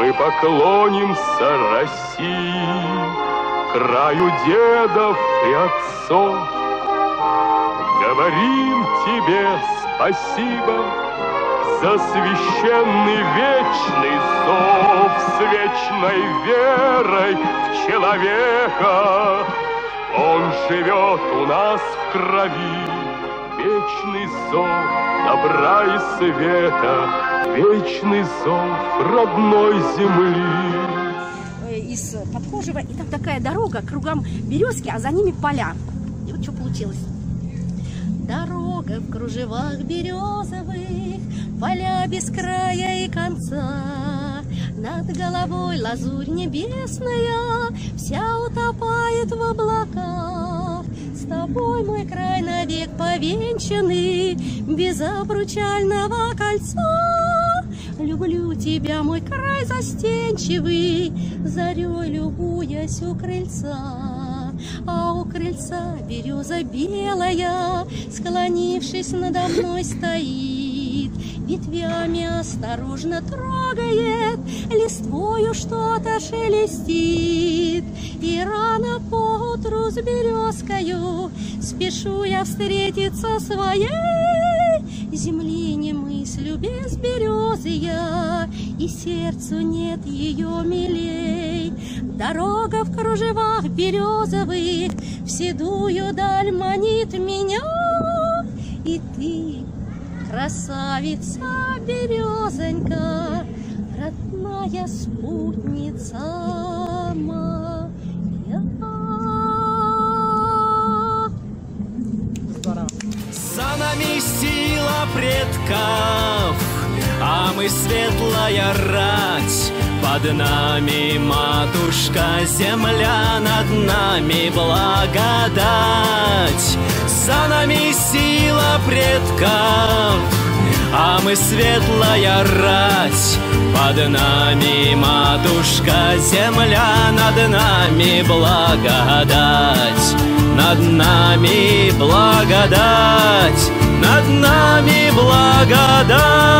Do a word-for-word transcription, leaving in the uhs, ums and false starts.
Мы поклонимся России, краю дедов и отцов. Говорим тебе спасибо за священный вечный зов, с вечной верой в человека. Он живет у нас в крови, вечный зов добра и света, вечный зов родной земли. Из Подхожего, и там такая дорога, кругом березки, а за ними поля. И вот что получилось. Дорога в кружевах березовых, поля без края и конца. Над головой лазурь небесная, вся утопает в облаках. С тобой мой край навек повенчанный, без обручального кольца. Люблю тебя, мой край застенчивый, зарей любуясь у крыльца. А у крыльца береза белая, склонившись надо мной стоит. Ветвями осторожно трогает, листвою что-то шелестит. И рано поутру с березкою спешу я встретиться своей. Земли не мыслю без березы я, и сердцу нет ее милей. Дорога в кружевах березовых в седую даль манит меня. И ты, красавица березонька, родная спутница моя. За нами сила предков, а мы светлая рать. Под нами матушка земля, над нами благодать. За нами сила предков, а мы светлая рать. Под нами матушка земля, над нами благодать. Над нами благодать, над нами благодать.